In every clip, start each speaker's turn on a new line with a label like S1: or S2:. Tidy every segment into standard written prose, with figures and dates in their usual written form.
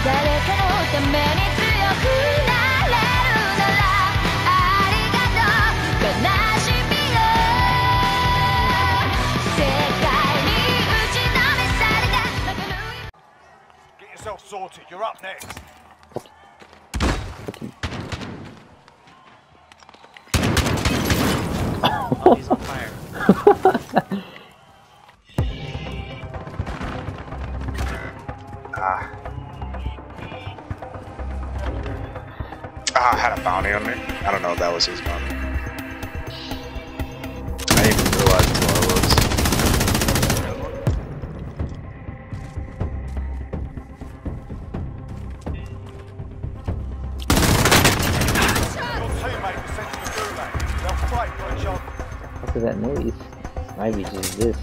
S1: 誰かのために強くなれるならありがとう悲しみよ世界に打ちのめされた
S2: Get yourself sorted, you're up next.
S3: Oh, he's on fire.
S4: I had a bounty on me. I don't know if that was his bounty. I didn't even realize until I was.
S2: Your teammate was sent to the gulag. They'll fight for a chance.
S5: What is that noise? Might be just this.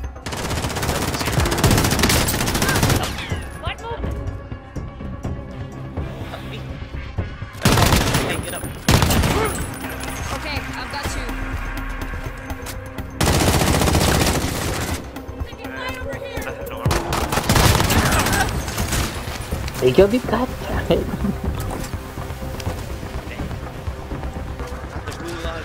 S3: Hey, get up.
S1: Okay, I've got you.
S3: I have no armor.
S5: They killed you, god damn it.
S3: The gulag.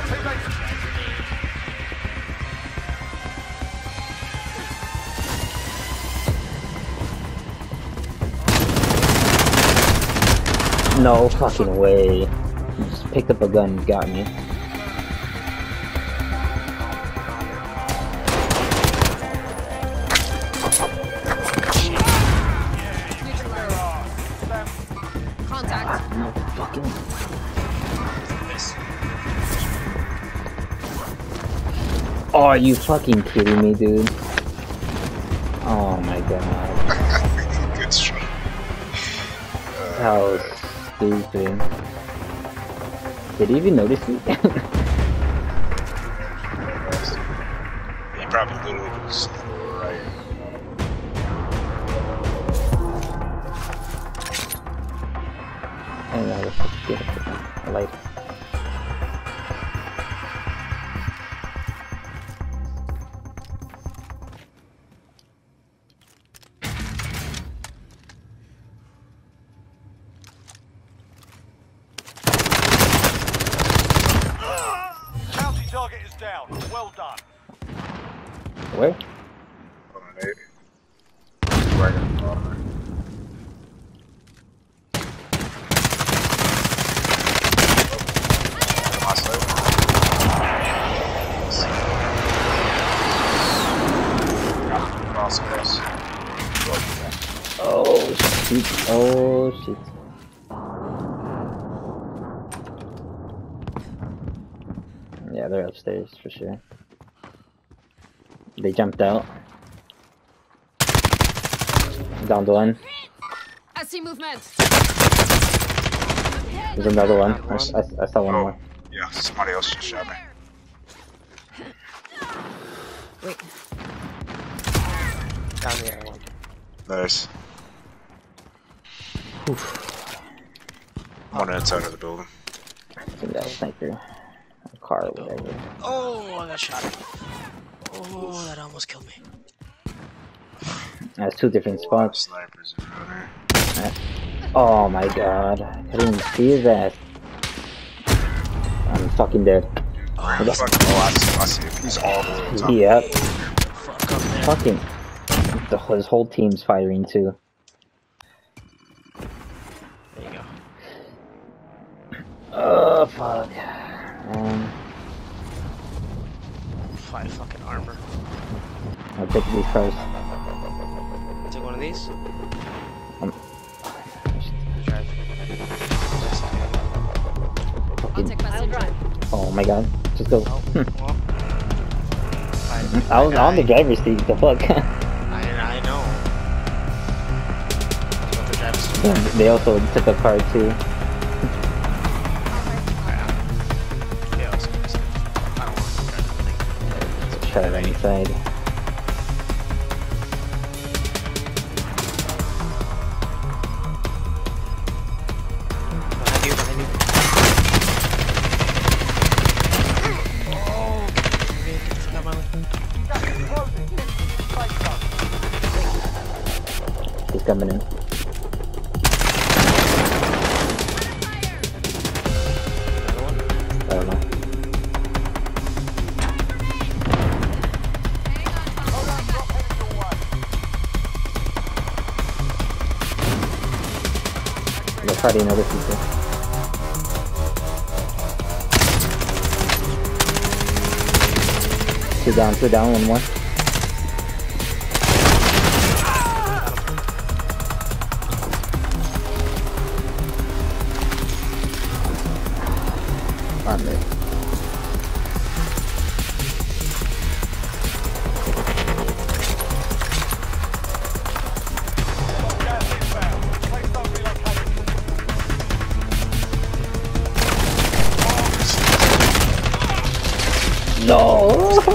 S5: No fucking way. You just picked up a gun and got me.
S1: Contact.
S5: No fucking. Oh, are you fucking kidding me, dude? Oh my god.
S4: Good shot.
S5: That was stupid. Did he even notice me?
S4: He probably literally was right.
S5: I don't know how to fucking get it. I like it.
S2: Bounty target is down. Well done.
S5: Where?
S4: On an 8. Right in the bottom. My side. Crosshair.
S5: Oh shit. Oh shit. Yeah, they're upstairs for sure. They jumped out. Down the one.
S1: I see movement.
S5: There's another one. I saw one more.
S4: Yeah, somebody else just shot me.
S1: Wait.
S3: Down here, one.
S4: Nice. One inside of the building.
S5: I think that was sniper. A car or whatever.
S3: Oh, I got shot. Oh, that almost killed me.
S5: That's two different spots.
S4: Snipers around here.
S5: Oh my god. I didn't even see his ass. I'm fucking dead.
S4: Oh, I see him. He's all the way on top.
S5: Yep.
S3: Fuck up there.
S5: Fucking. His whole team's firing too.
S3: There you go.
S5: Oh fuck.
S3: 5 fucking armor.
S5: I'll take these first.
S3: Take one of these.
S5: Um,
S1: I'll
S5: fucking.
S1: take passenger.
S5: Oh my god. Just go.
S3: Oh, well.
S5: I was on the driver's seat. The fuck.
S3: I know. That's what the driver's seat.
S5: Yeah, they also took a car too.
S3: Yeah, I was gonna say. I don't want to drive the thing.
S5: Let's try it inside.
S3: Behind you, behind you. Oh, get the fuck out of my way.
S5: He's coming in. They're fighting other people. Two down, one more. On there.
S2: Gas inbound. Safe zone relocated.
S5: No!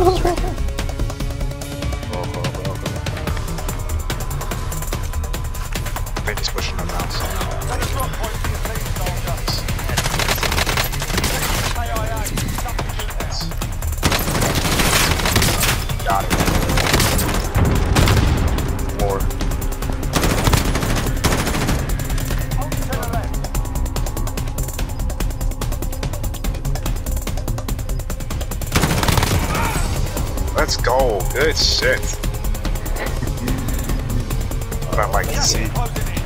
S4: I think he's pushing them out.
S2: Set a drop point for your team, soldier. KIA. Substitute there.
S4: Got it. More.
S2: Hold to the left.
S4: Let's go. Good shit. I like to see.
S2: Closing in.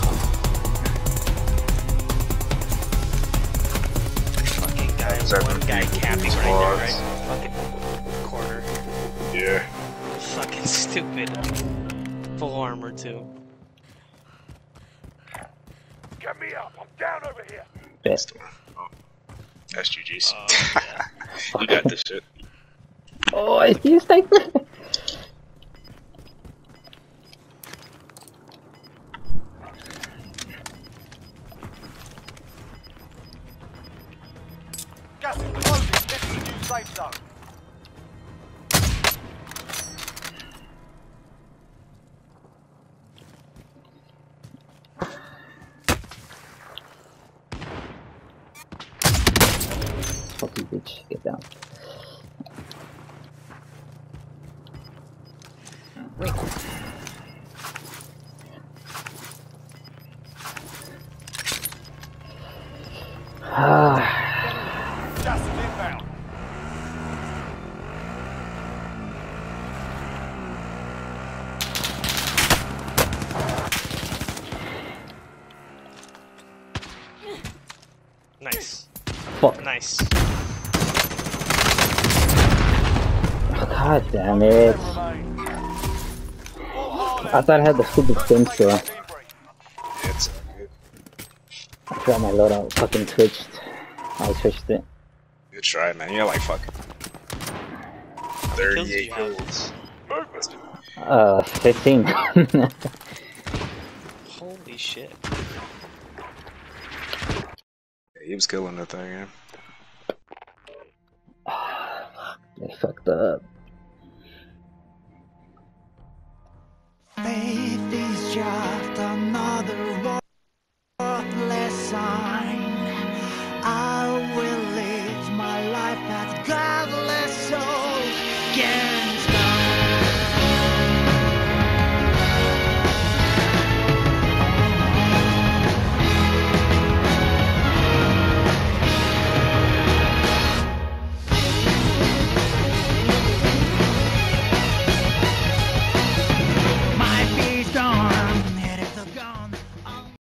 S3: Fucking guy,
S4: Is that
S3: one guy
S4: the
S3: camping right
S4: squads?
S3: there, right? Fucking corner.
S4: Yeah.
S3: Fucking stupid. Full armor too.
S2: Get me up. I'm down over here.
S5: Best.
S4: Oh. SGGs.
S3: Yeah.
S4: You got this shit.
S5: Oh, I see a sniper!
S2: Gas is closing. Get to the new safe zone.
S5: Fuck you, bitch. Get down. Ah,
S2: Gas is inbound.
S3: Nice.
S5: fuck.
S3: Nice.
S5: God damn it.
S2: Remain. All hard
S5: I thought I had the stupid sensor.
S2: debrief.
S4: It's good.
S5: I forgot my loadout fucking switched. I switched it.
S4: Good try, man. You're like fucking
S3: kills do
S4: 38
S3: you have?
S4: kills.
S5: 15.
S3: Holy shit.
S4: Yeah, he was killing the thing, yeah.
S5: They fucked up.
S6: Faith is just